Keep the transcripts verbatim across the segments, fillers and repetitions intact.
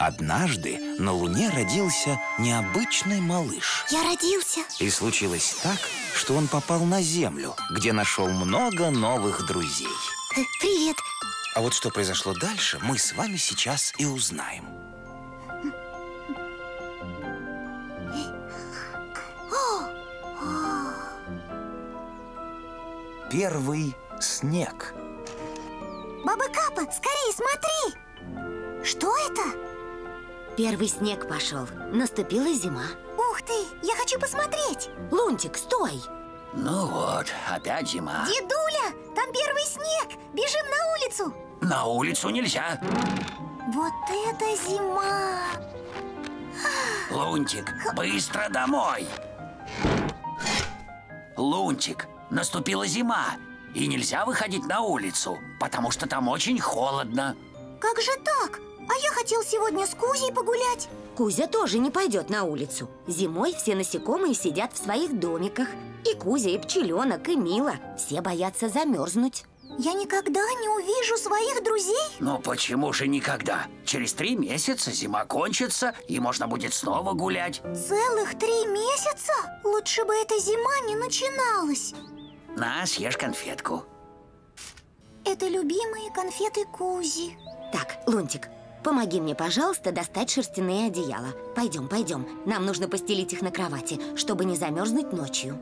Однажды на Луне родился необычный малыш. Я родился. И случилось так, что он попал на Землю, где нашел много новых друзей. Э, Привет. А вот что произошло дальше, мы с вами сейчас и узнаем. Первый снег. Баба Капа, скорее смотри! Что это? Первый снег пошел. Наступила зима. Ух ты, я хочу посмотреть. Лунтик, стой! Ну вот, опять зима. Дедуля, там первый снег. Бежим на улицу. На улицу нельзя. Вот это зима. Лунтик, быстро домой. Лунтик, наступила зима, и нельзя выходить на улицу, потому что там очень холодно. Как же так? А я хотел сегодня с Кузей погулять. Кузя тоже не пойдет на улицу. Зимой все насекомые сидят в своих домиках. И Кузя, и пчеленок, и Мила. Все боятся замерзнуть. Я никогда не увижу своих друзей. Ну почему же никогда? Через три месяца зима кончится, и можно будет снова гулять. Целых три месяца? Лучше бы эта зима не начиналась. На, съешь конфетку. Это любимые конфеты Кузи. Так, Лунтик, помоги мне, пожалуйста, достать шерстяные одеяла. Пойдем, пойдем. Нам нужно постелить их на кровати, чтобы не замерзнуть ночью.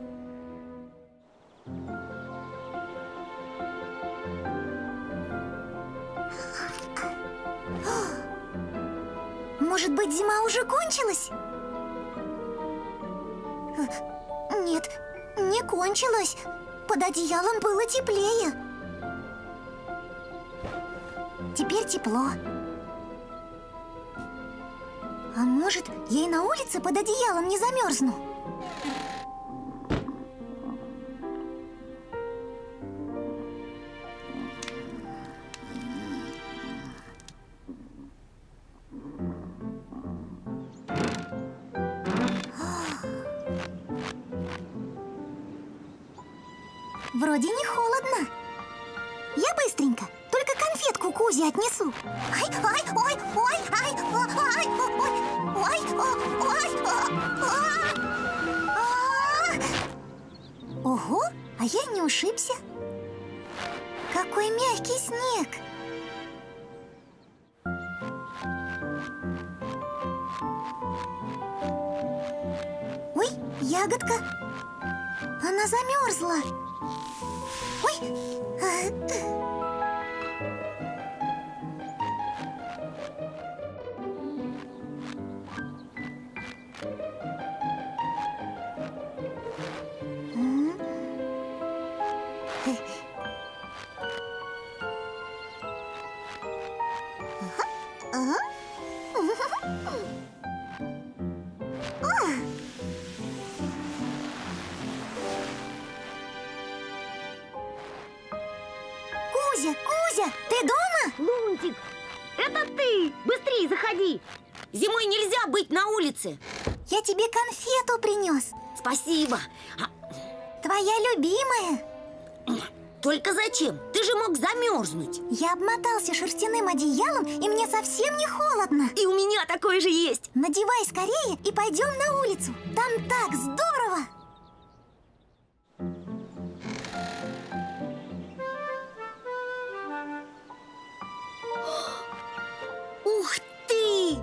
Может быть, зима уже кончилась? Нет, не кончилась. Под одеялом было теплее. Теперь тепло. А может, я и на улице под одеялом не замерзну? Вроде не холодно. Я быстренько, только конфетку Кузе отнесу. Ай, ай, ой, ой, ай, ой, ой, ой, ой, ой, ой. Ого, а я не ушибся. Какой мягкий снег. Ой, ягодка. Она замерзла. Ой! Кузя, Кузя, ты дома? Лунтик, это ты! Быстрее заходи! Зимой нельзя быть на улице. Я тебе конфету принес. Спасибо. Твоя любимая. Только зачем? Ты же мог замерзнуть. Я обмотался шерстяным одеялом, и мне совсем не холодно. И у меня такое же есть. Надевай скорее и пойдем на улицу. Там так здорово. Ух ты!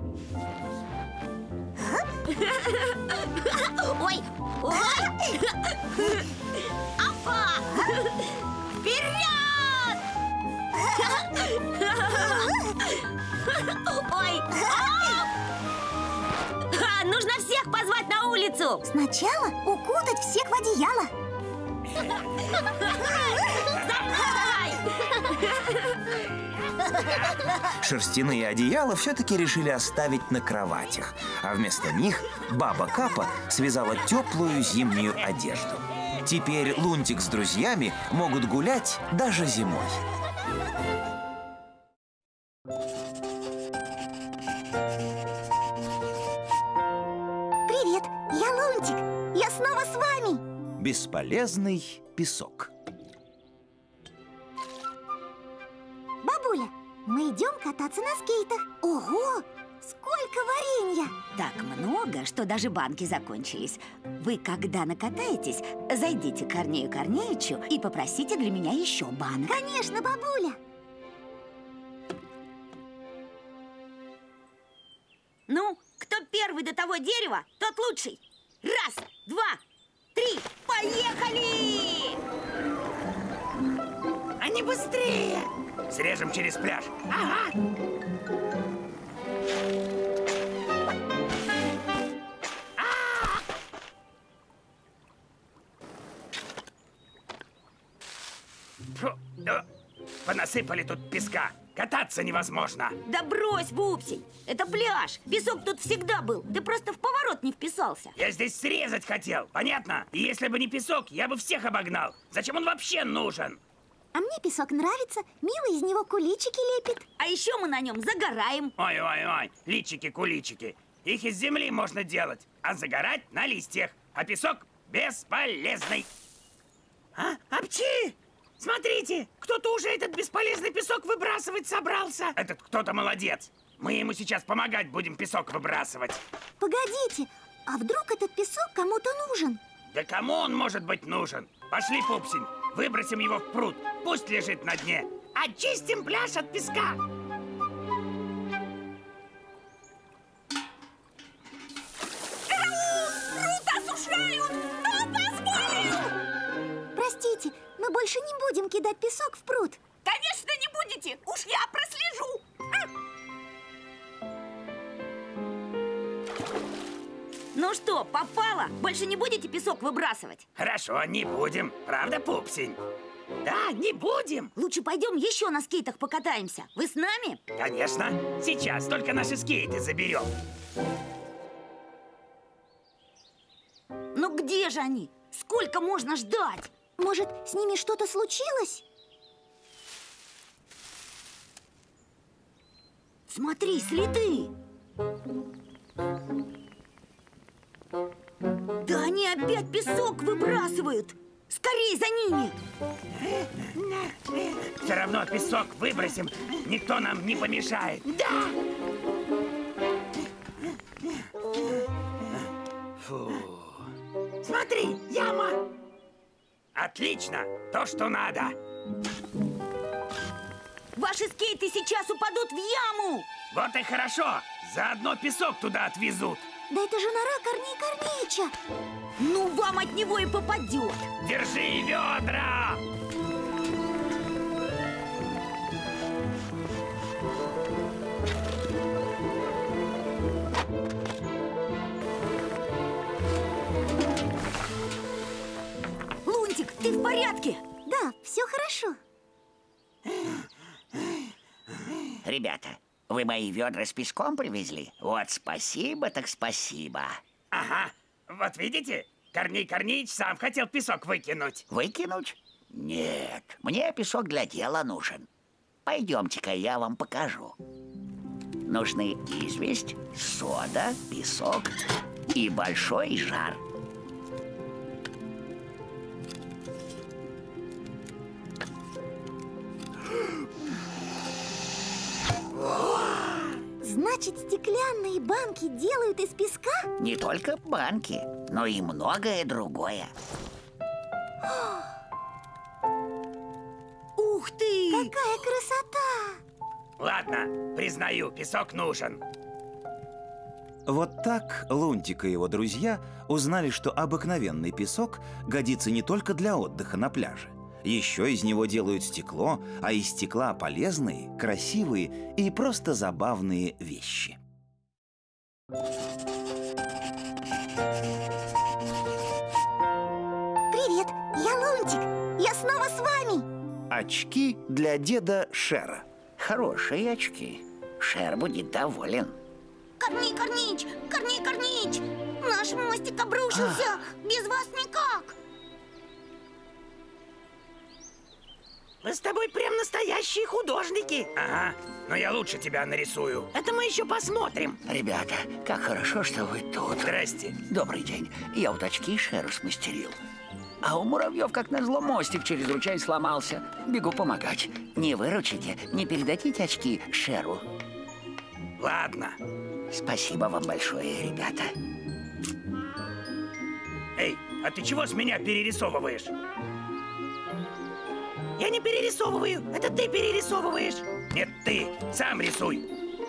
Ой, ой! Апа! Вперед! Ой! А, нужно всех позвать на улицу! Сначала укутать всех в одеяло. Шерстяные одеяла все-таки решили оставить на кроватях, а вместо них баба Капа связала теплую зимнюю одежду. Теперь Лунтик с друзьями могут гулять даже зимой. Привет, я Лунтик. Я снова с вами. Бесполезный песок. Бабуля, мы идем кататься на скейтах. Ого, столько варенья! Так много, что даже банки закончились. Вы, когда накатаетесь, зайдите к Корнею Корнеичу и попросите для меня еще банок. Конечно, бабуля! Ну, кто первый до того дерева, тот лучший. Раз, два, три, поехали! Они быстрее! Срежем через пляж. Ага! А! Фу, да. Понасыпали тут песка. Кататься невозможно. Да брось, Пупсень, это пляж. Песок тут всегда был. Ты просто в поворот не вписался. Я здесь срезать хотел, понятно? И если бы не песок, я бы всех обогнал. Зачем он вообще нужен? А мне песок нравится. Мила из него куличики лепит. А еще мы на нем загораем. Ой-ой-ой, личики-куличики. Их из земли можно делать, а загорать на листьях. А песок бесполезный. А, апчи! Смотрите, кто-то уже этот бесполезный песок выбрасывать собрался. Этот кто-то молодец. Мы ему сейчас помогать будем песок выбрасывать. Погодите, а вдруг этот песок кому-то нужен? Да кому он может быть нужен? Пошли, Пупсень, выбросим его в пруд. Пусть лежит на дне. Очистим пляж от песка. Пруд осушают! Кто позволил? Простите, мы больше не будем кидать песок в пруд. Конечно, не будете! Уж я прослежу! Ну что, попало? Больше не будете песок выбрасывать? Хорошо, не будем. Правда, Пупсень? Да, не будем. Лучше пойдем еще на скейтах покатаемся. Вы с нами? Конечно. Сейчас только наши скейты заберем. Ну где же они? Сколько можно ждать? Может, с ними что-то случилось? Смотри, следы! Да они опять песок выбрасывают! Скорей за ними! Все равно песок выбросим. Никто нам не помешает. Да! Фу. Смотри, яма! Отлично! То, что надо. Ваши скейты сейчас упадут в яму! Вот и хорошо. Заодно песок туда отвезут. Да это же нора Корней Корнеича. Ну, вам от него и попадет. Держи ведра! Лунтик, ты в порядке? Да, все хорошо. Ребята, вы мои ведра с песком привезли? Вот спасибо так спасибо. Ага, вот видите? Корней Корнеич сам хотел песок выкинуть. Выкинуть? Нет, мне песок для дела нужен. Пойдемте-ка, я вам покажу. Нужны известь, сода, песок и большой жар. Значит, стеклянные банки делают из песка? Не только банки, но и многое другое. Ух ты! Какая красота! Ладно, признаю, песок нужен. Вот так Лунтик и его друзья узнали, что обыкновенный песок годится не только для отдыха на пляже. Еще из него делают стекло, а из стекла полезные, красивые и просто забавные вещи. Привет, я Лунтик. Я снова с вами. Очки для деда Шера. Хорошие очки. Шер будет доволен. Корней Корнеич, Корней Корнеич, наш мостик обрушился. Без вас никак. Мы с тобой прям настоящие художники. Ага, но я лучше тебя нарисую. Это мы еще посмотрим. Ребята, как хорошо, что вы тут. Здрасте. Добрый день. Я вот очки Шеру смастерил. А у муравьев, как назло, мостик через ручей сломался. Бегу помогать. Не выручите, не передадите очки Шеру. Ладно. Спасибо вам большое, ребята. Эй, а ты чего с меня перерисовываешь? Я не перерисовываю, это ты перерисовываешь. Нет, ты, сам рисуй.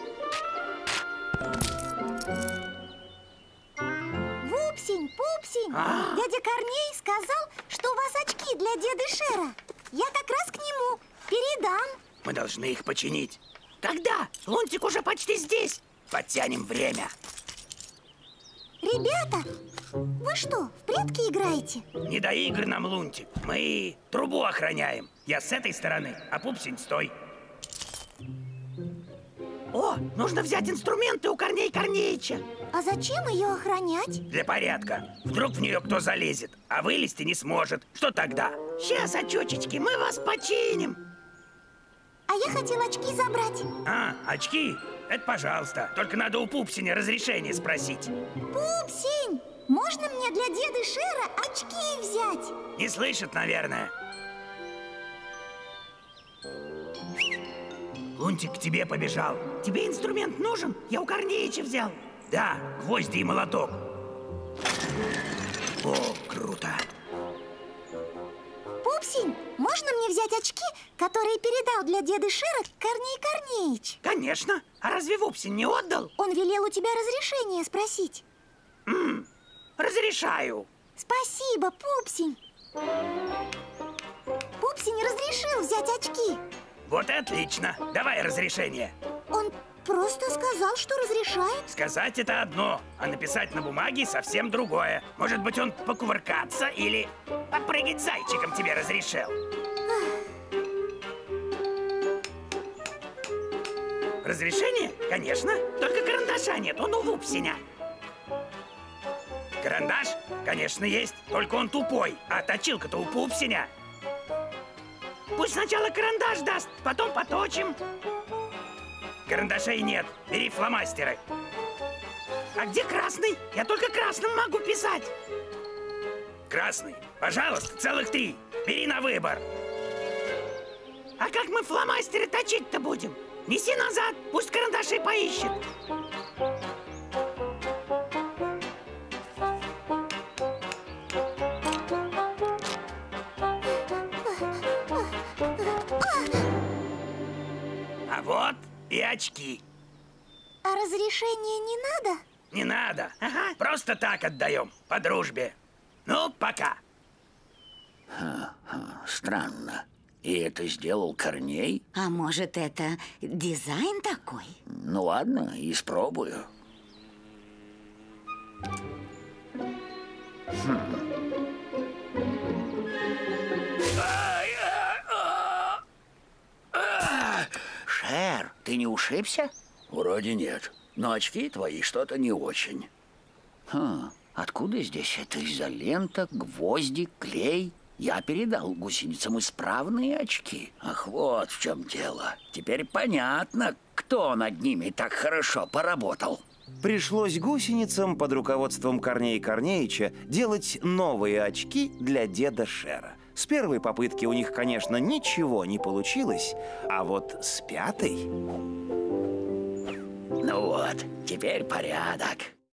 Пупсень, Пупсень, А? дядя Корней сказал, что у вас очки для деда Шера. Я как раз к нему передам. Мы должны их починить. Когда? Лунтик уже почти здесь. Подтянем время. Ребята, вы что, в прятки играете? Не до игр нам, Лунтик. Мы трубу охраняем. Я с этой стороны, а Пупсень стой. О, нужно взять инструменты у Корней Корнеича. А зачем ее охранять? Для порядка. Вдруг в нее кто залезет, а вылезти не сможет. Что тогда? Сейчас, очечечки, мы вас починим. А я хотел очки забрать. А, очки? Это пожалуйста. Только надо у Пупсеня разрешение спросить. Пупсень, можно мне для деда Шера очки взять? Не слышит, наверное. Лунтик к тебе побежал. Тебе инструмент нужен? Я у Корнеича взял. Да, гвозди и молоток. О, круто. Пупсень, можно мне взять очки, которые передал для деда Шера Корней Корнеич? Конечно. А разве Пупсень не отдал? Он велел у тебя разрешение спросить. М-м, разрешаю. Спасибо, Пупсень. Пупсень разрешил взять очки. Вот и отлично. Давай разрешение. Он просто сказал, что разрешает. Сказать это одно, а написать на бумаге совсем другое. Может быть, он покувыркаться или попрыгать зайчиком тебе разрешил. Разрешение? Конечно. Только карандаша нет, он у Пупсеня. Карандаш? Конечно, есть. Только он тупой, а точилка-то у Пупсеня. Пусть сначала карандаш даст, потом поточим. Карандашей нет, бери фломастеры. А где красный? Я только красным могу писать. Красный? Пожалуйста, целых три. Бери на выбор. А как мы фломастеры точить-то будем? Неси назад, пусть карандаши поищет. А вот и очки. А разрешения не надо? Не надо. Ага. Просто так отдаем, по дружбе. Ну, пока. Странно. И это сделал Корней? А может, это дизайн такой? Ну ладно, испробую. Шер, ты не ушибся? Вроде нет. Но очки твои что-то не очень. Хм, откуда здесь эта изолента, гвозди, клей? Я передал гусеницам исправные очки. Ах, вот в чем дело. Теперь понятно, кто над ними так хорошо поработал. Пришлось гусеницам под руководством Корнея Корнеича делать новые очки для деда Шера. С первой попытки у них, конечно, ничего не получилось, а вот с пятой... Ну вот, теперь порядок.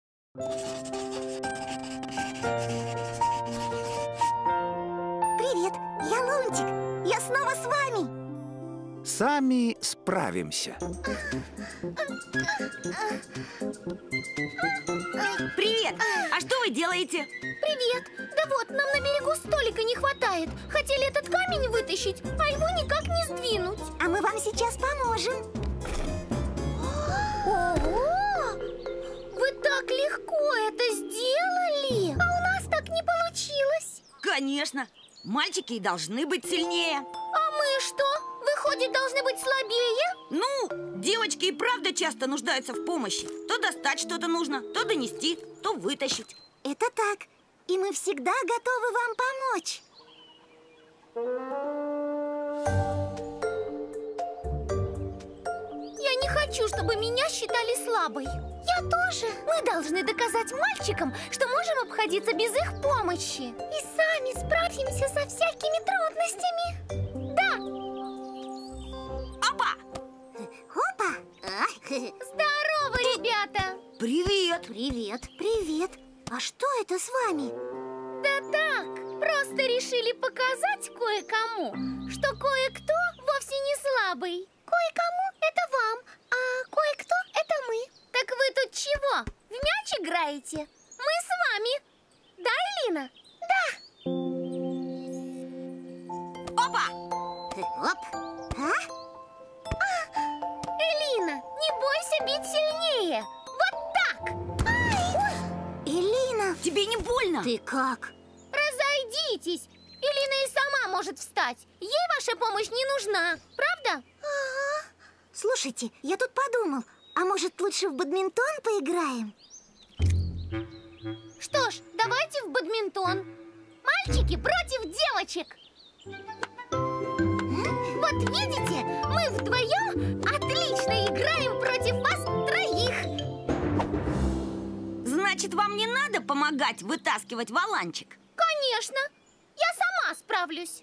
Привет, я Лунтик. Я снова с вами. Сами справимся. Привет! А что вы делаете? Привет. Да вот, нам на берегу столика не хватает. Хотели этот камень вытащить, а его никак не сдвинуть. А мы вам сейчас поможем. Ого! Вы так легко это сделали! А у нас так не получилось. Конечно! Мальчики и должны быть сильнее. А мы что? Выходит, должны быть слабее? Ну, девочки и правда часто нуждаются в помощи. То достать что-то нужно, то донести, то вытащить. Это так. И мы всегда готовы вам помочь. Я не хочу, чтобы меня считали слабой. Я тоже. Мы должны доказать мальчикам, что можем обходиться без их помощи. И сами справимся со всякими трудностями. Да! Опа! Опа! Здорово! ребята! Привет! Привет! Привет! А что это с вами? Да так, просто решили показать кое-кому, что кое-кто вовсе не слабый. Кое-кому это вам, а кое-кто это мы. Так вы тут чего? В мяч играете? Мы с вами. Да, Элина? Да. Опа! Оп! А? Элина, не бойся бить сильнее. Вот так. Ай! Элина! Тебе не больно? Ты как? Разойдитесь. Элина и сама может встать. Ей ваша помощь не нужна. Правда? Ага. Слушайте, я тут подумал, а может лучше в бадминтон поиграем? Что ж, давайте в бадминтон. Мальчики против девочек. Вот видите, мы вдвоем отлично играем против вас троих. Значит, вам не надо помогать вытаскивать валанчик? Конечно, я сама справлюсь.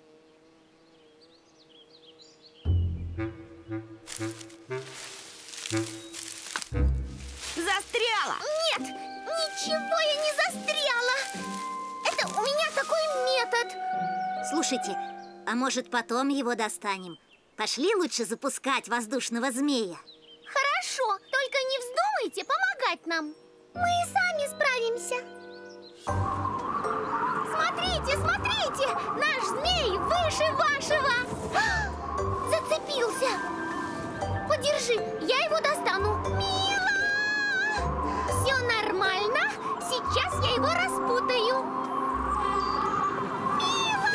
Застряла! Нет, ничего я не застряла. Это у меня такой метод. Слушайте, а может потом его достанем? Пошли лучше запускать воздушного змея. Хорошо, только не вздумайте помогать нам. Мы и сами справимся. Смотрите, смотрите, наш змей выше вашего. Зацепился. Подержи, я его достану. Мила! Все нормально, сейчас я его распутаю. Мила!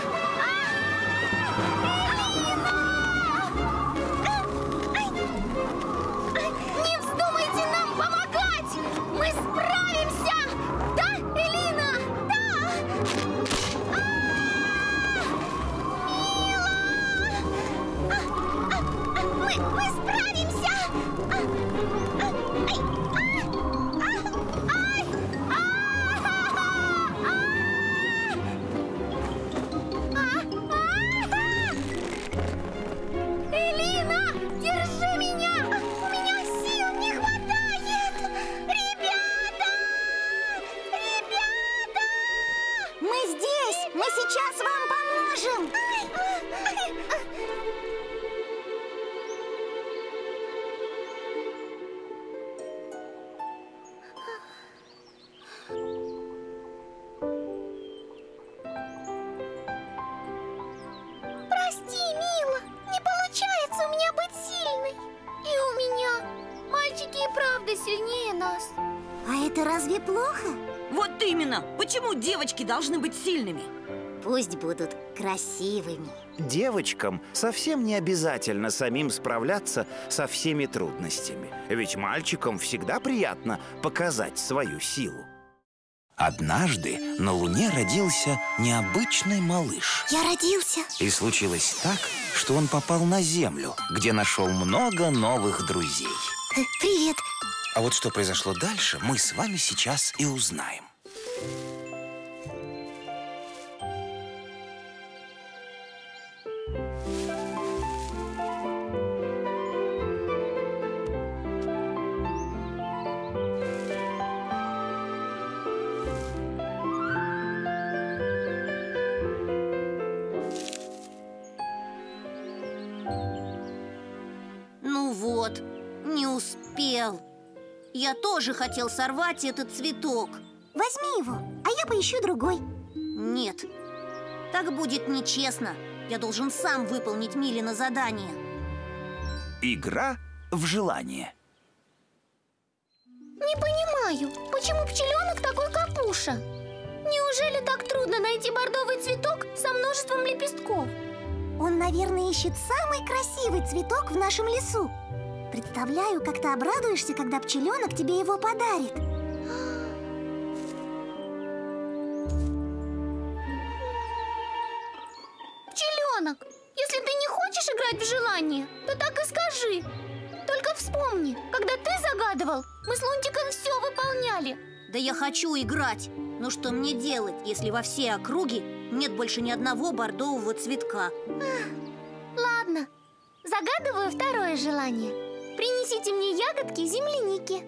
Не вздумайте нам помогать! Мы справимся! Да, Элина? Да! А, Мила! А, а, а, Мы, мы справимся! А, а, ай, а, а, ай, а, а, а, а, а. Элина, держи меня! У меня сил не хватает! Ребята! Ребята! Мы здесь! Мы сейчас вам поможем! Прости, Мила, не получается у меня быть сильной. И у меня. Мальчики и правда сильнее нас. А это разве плохо? Вот именно! Почему девочки должны быть сильными? Пусть будут красивыми. Девочкам совсем не обязательно самим справляться со всеми трудностями. Ведь мальчикам всегда приятно показать свою силу. Однажды на Луне родился необычный малыш. Я родился. И случилось так, что он попал на Землю, где нашел много новых друзей. Э, Привет. А вот что произошло дальше, мы с вами сейчас и узнаем. Ну вот, не успел. Я тоже хотел сорвать этот цветок. Возьми его, а я поищу другой. Нет, так будет нечестно. Я должен сам выполнить Милино задание. Игра в желание. Не понимаю, почему пчеленок такой капуша? Неужели так трудно найти бордовый цветок со множеством лепестков? Он, наверное, ищет самый красивый цветок в нашем лесу. Представляю, как ты обрадуешься, когда пчеленок тебе его подарит. Пчеленок, если ты не хочешь играть в желание, то так и скажи. Только вспомни, когда ты загадывал, мы с Лунтиком все выполняли. Да я хочу играть. Но что мне делать, если во всей округе нет больше ни одного бордового цветка? Ладно, загадываю второе желание. принесите мне ягодки земляники.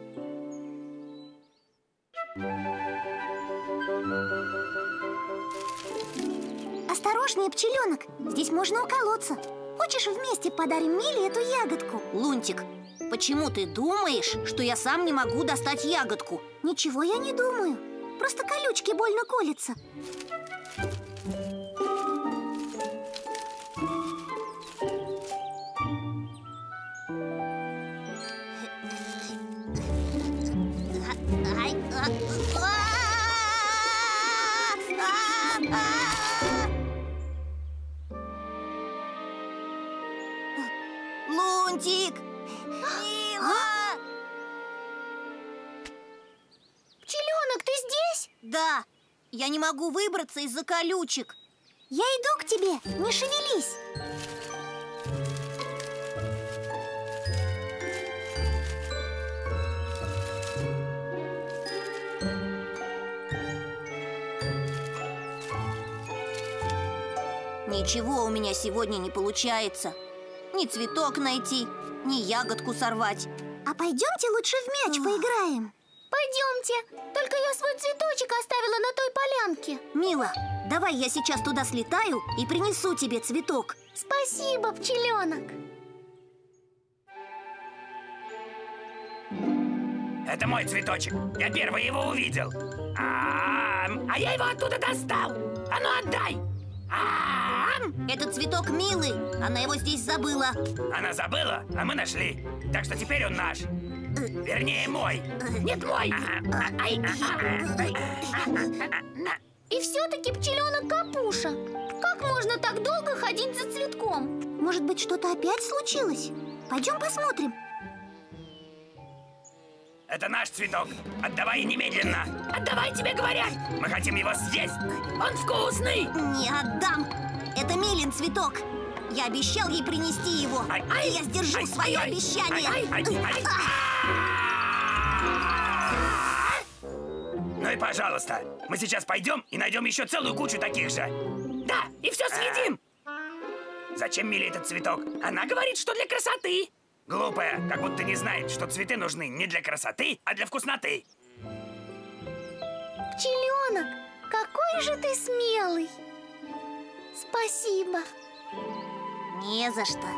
Осторожнее, пчеленок, здесь можно уколоться. Хочешь, вместе подарим Миле эту ягодку? Лунтик, почему ты думаешь, что я сам не могу достать ягодку? Ничего я не думаю. Просто колючки больно колятся. Лунтик! Мила! Пчеленок, ты здесь? Да, я не могу выбраться из-за колючек. Я иду к тебе, не шевелись. Ничего у меня сегодня не получается. Ни цветок найти, ни ягодку сорвать. А пойдемте лучше в мяч поиграем. Пойдемте. Только я свой цветочек оставила на той полянке. Мила, давай я сейчас туда слетаю и принесу тебе цветок. Спасибо, пчеленок. Это мой цветочек. Я первый его увидел. А, а я его оттуда достал. А ну отдай. А-а-а! Это цветок Милы. Она его здесь забыла. Она забыла, а мы нашли. Так что теперь он наш. Вернее, мой. Нет, мой. И все-таки пчеленок Капуша. Как можно так долго ходить за цветком? Может быть, что-то опять случилось? Пойдем посмотрим. Это наш цветок. Отдавай немедленно. Отдавай, тебе говорят. Мы хотим его съесть. Он вкусный. Не отдам. Это Милин цветок. Я обещал ей принести его. Ай, И ай, я сдержу ай, свое ай, обещание. ай, ай, ай, ай. Ну и пожалуйста, мы сейчас пойдем и найдем еще целую кучу таких же. Да, и все съедим. Зачем Миле этот цветок? Она говорит, что для красоты. Глупая, как будто не знает, что цветы нужны не для красоты, а для вкусноты. Пчеленок, какой же ты смелый. Спасибо. Не за что.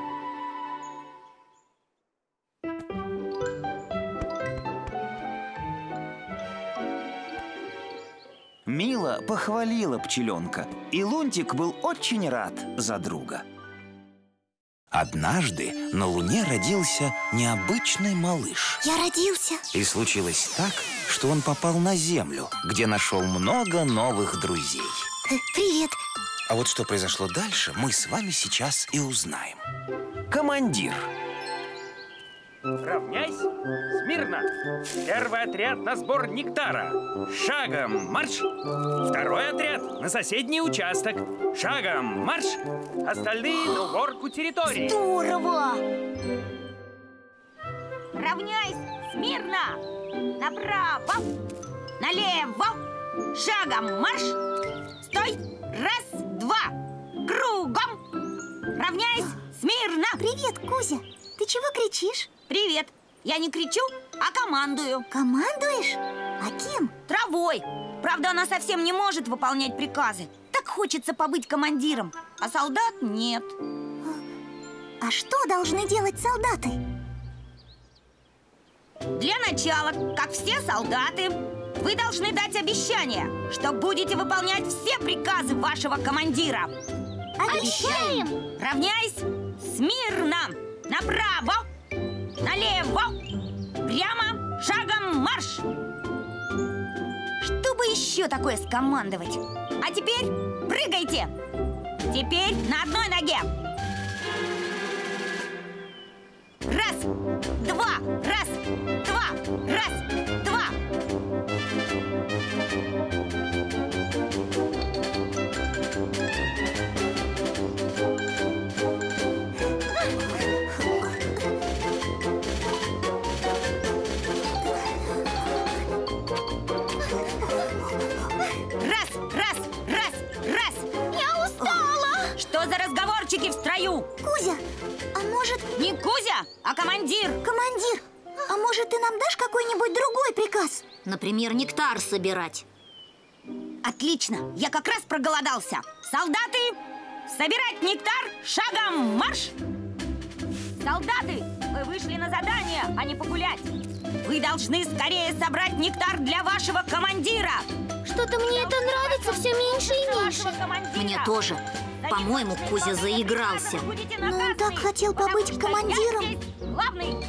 Мила похвалила пчеленка, и Лунтик был очень рад за друга. Однажды на Луне родился необычный малыш. Я родился. И случилось так, что он попал на Землю, где нашел много новых друзей. Привет. А вот что произошло дальше, мы с вами сейчас и узнаем. Командир. Равняйся, смирно. Первый отряд на сбор нектара. Шагом марш. Второй отряд на соседний участок. Шагом марш. Остальные на уборку территории. Здорово! Равняйся, смирно. Направо, налево. Шагом марш. Стой. Раз, два. Кругом. Равняйся, смирно. Привет, Кузя. Ты чего кричишь? Привет. Я не кричу, а командую. Командуешь? А кем? Травой. Правда, она совсем не может выполнять приказы. Так хочется побыть командиром, а солдат нет. А что должны делать солдаты? Для начала, как все солдаты, вы должны дать обещание, что будете выполнять все приказы вашего командира. Обещаем! Равняйсь, смирно. Направо, налево, прямо, шагом марш. Чтобы еще такое скомандовать. А теперь прыгайте. Теперь на одной ноге. Раз, два, раз, два, раз, два. Раз, раз, раз, раз. Я устала. Что за разговорчики в строю? Кузя, а может... Не Кузя, а командир. Командир, а может, ты нам дашь какой-нибудь другой приказ? Например, нектар собирать. Отлично, я как раз проголодался. Солдаты, собирать нектар, шагом марш! Солдаты, вы вышли на задание, а не погулять. Вы должны скорее собрать нектар для вашего командира. Что-то мне это нравится все меньше и меньше. Мне тоже. По-моему, Кузя заигрался. Но он так хотел побыть командиром. Главный.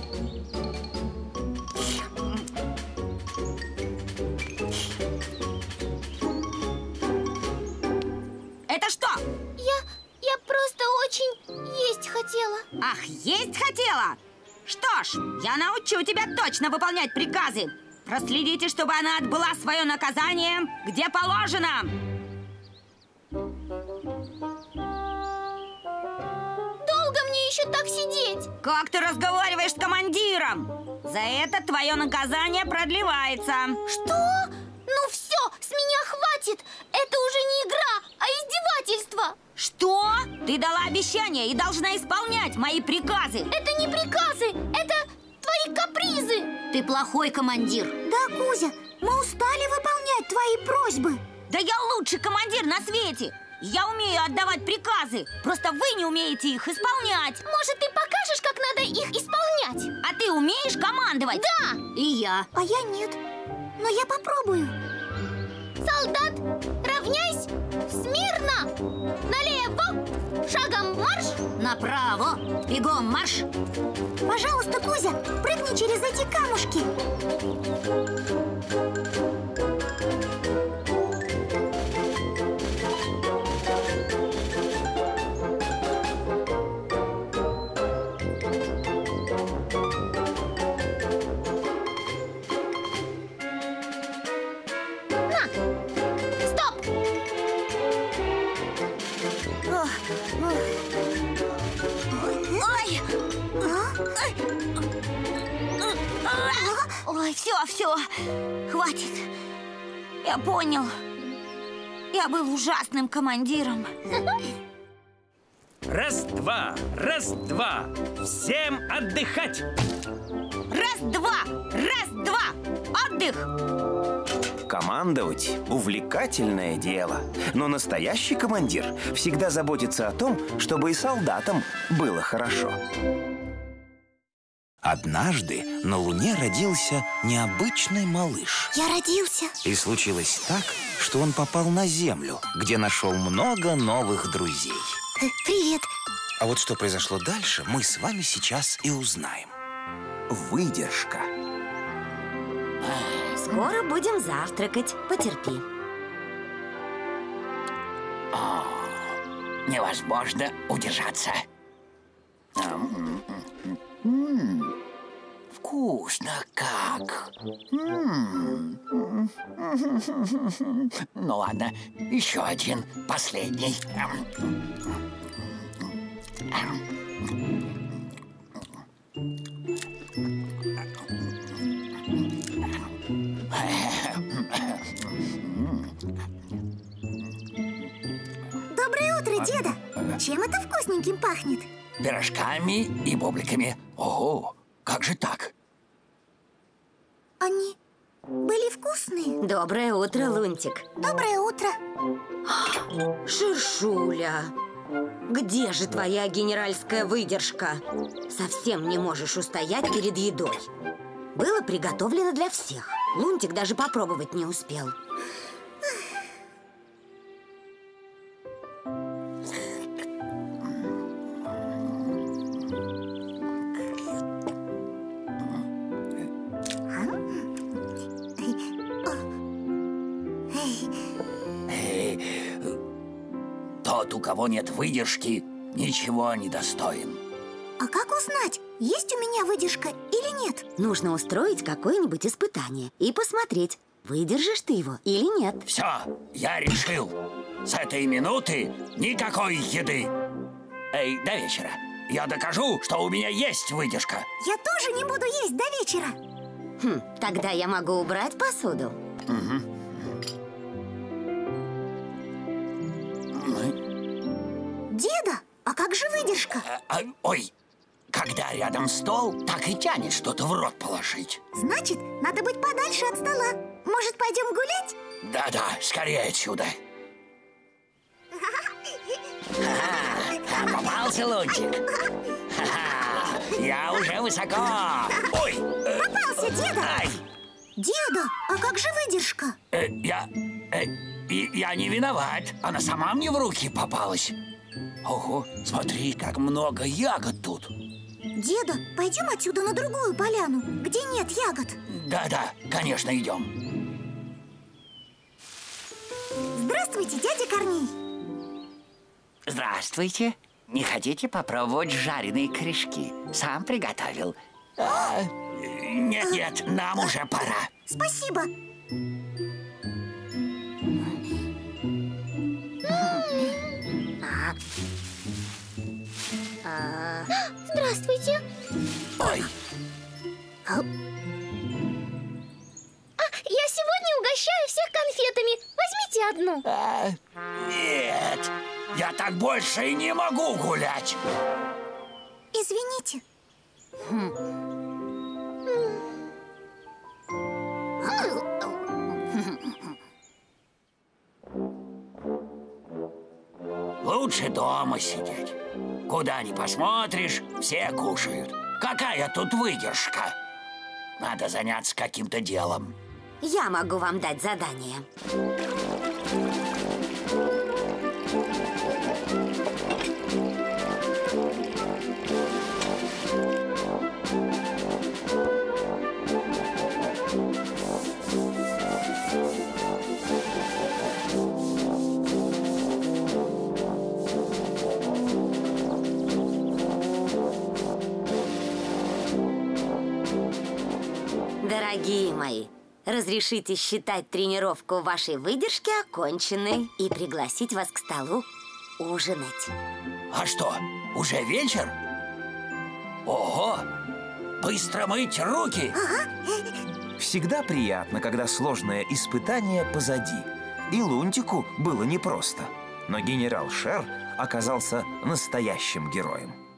Это что? Я, я просто очень есть хотела. Ах, есть хотела? Что ж, я научу тебя точно выполнять приказы. Проследите, чтобы она отбыла свое наказание, где положено. Долго мне еще так сидеть? Как ты разговариваешь с командиром? За это твое наказание продлевается. Что? Ну все, с меня хватит. Это уже не игра, а издевательство. Что? Ты дала обещание и должна исполнять мои приказы. Это не приказы, это твои капризы. Ты плохой командир. Да, Кузя, мы устали выполнять твои просьбы. Да я лучший командир на свете. Я умею отдавать приказы. Просто вы не умеете их исполнять. Может, ты покажешь, как надо их исполнять? А ты умеешь командовать? Да, и я. А я нет, но я попробую. Солдат, равняйсь, смирно. Налево, шагом марш. Направо, бегом марш. Пожалуйста, Кузя, прыгни через эти камушки. Ой, все, все, хватит. Я понял. Я был ужасным командиром. Раз-два, раз-два. Всем отдыхать. Раз-два, раз-два. Отдых. Командовать – увлекательное дело. Но настоящий командир всегда заботится о том, чтобы и солдатам было хорошо. Однажды на Луне родился необычный малыш. Я родился. И случилось так, что он попал на Землю, где нашел много новых друзей. Э, Привет. А вот что произошло дальше, мы с вами сейчас и узнаем. Выдержка. Скоро будем завтракать. Потерпи. О, невозможно удержаться. М-м-м. Вкусно как. М-м. Ну ладно, еще один, последний. Доброе утро, деда. Чем это вкусненьким пахнет? Пирожками и бубликами. Ого, как же так? Они были вкусные. Доброе утро, Лунтик. Доброе утро. Шершуля, где же твоя генеральская выдержка? Совсем не можешь устоять перед едой. Было приготовлено для всех. Лунтик даже попробовать не успел. Тот, у кого нет выдержки, ничего не достоин. А как узнать, есть у меня выдержка или нет? Нужно устроить какое-нибудь испытание и посмотреть, выдержишь ты его или нет. Все, я решил. С этой минуты никакой еды. Эй, до вечера. Я докажу, что у меня есть выдержка. Я тоже не буду есть до вечера. Хм, тогда я могу убрать посуду. Угу. Деда, а как же выдержка? А, а, ой, Когда рядом стол, так и тянет что-то в рот положить. Значит, надо быть подальше от стола. Может, пойдем гулять? Да-да, скорее отсюда. Ха-ха, попался лунтик. Ха-ха, я уже высоко. Ой! э, Попался, деда! Ай! Деда, а как же выдержка? Э, я... э, и- я не виноват. Она сама мне в руки попалась. Ого, смотри, как много ягод тут. Деда, пойдем отсюда на другую поляну, где нет ягод. Да-да, конечно, идем. Здравствуйте, дядя Корней. Здравствуйте. Не хотите попробовать жареные корешки? Сам приготовил. А, нет-нет, нам уже пора. Спасибо. Здравствуйте. Ой, А, я сегодня угощаю всех конфетами. Возьмите одну. а, нет, я так больше и не могу гулять. Извините. Лучше дома сидеть. Куда ни посмотришь, все кушают. Какая тут выдержка? Надо заняться каким-то делом. Я могу вам дать задание. Дорогие мои, разрешите считать тренировку вашей выдержки оконченной и пригласить вас к столу ужинать. А что, уже вечер? Ого! Быстро мыть руки! Всегда приятно, когда сложное испытание позади. И Лунтику было непросто. Но генерал Шер оказался настоящим героем.